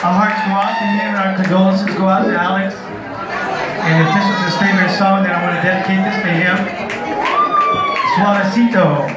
Our hearts go out to him, and our condolences go out to Alex. And if this was his favorite song, then I want to dedicate this to him. Suavecito.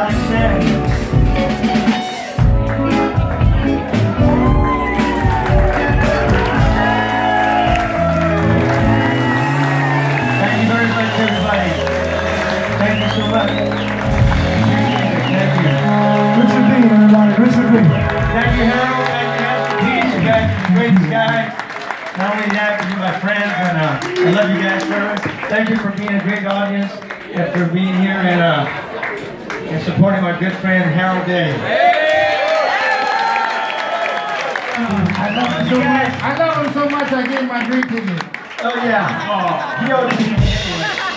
Alex said. Thank you very much, everybody. Thank you so much. Thank you. Richard B, everybody. Richard B. Thank you, Harold. Thank you, Mr. Peace. You guys are the greatest guys. Not only that, but you're my friends, and I love you guys very much. Thank you for being a great audience and for being here and supporting my good friend Harold Day. I love him so much. I love him so much. I gave him my drink ticket. Oh yeah. Oh, he owes me anyway.